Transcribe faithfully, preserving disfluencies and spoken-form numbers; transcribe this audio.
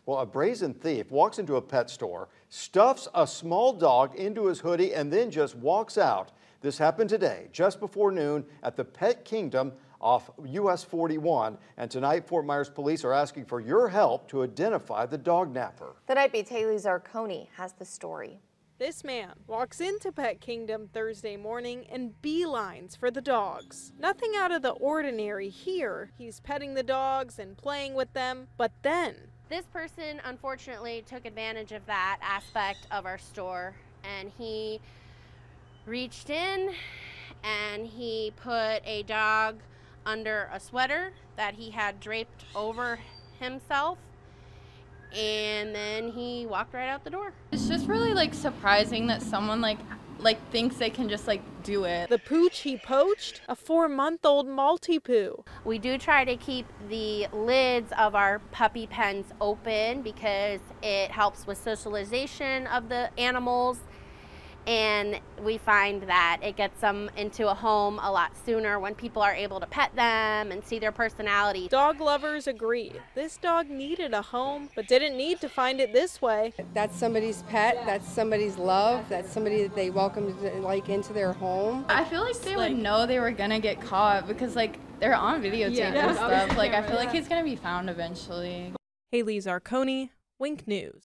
Well, a brazen thief walks into a pet store, stuffs a small dog into his hoodie, and then just walks out. This happened today, just before noon, at the Pet Kingdom off U S forty-one. And tonight, Fort Myers police are asking for your help to identify the dog napper. The Night Beat's Haley Zarconi has the story. This man walks into Pet Kingdom Thursday morning and beelines for the dogs. Nothing out of the ordinary here. He's petting the dogs and playing with them, but then this person unfortunately took advantage of that aspect of our store, and he reached in and he put a dog under a sweater that he had draped over himself, and then he walked right out the door. It's just really like surprising that someone like like thinks they can just like do it. The pooch he poached, a four-month-old Maltipoo. We do try to keep the lids of our puppy pens open because it helps with socialization of the animals, and we find that it gets them into a home a lot sooner when people are able to pet them and see their personality. Dog lovers agree. This dog needed a home, but didn't need to find it this way. That's somebody's pet, that's somebody's love, that's somebody that they welcome like into their home. I feel like they would know they were gonna get caught because like they're on videotape yeah. and stuff. Like I feel like he's gonna be found eventually. Haley Zarconi, Wink News.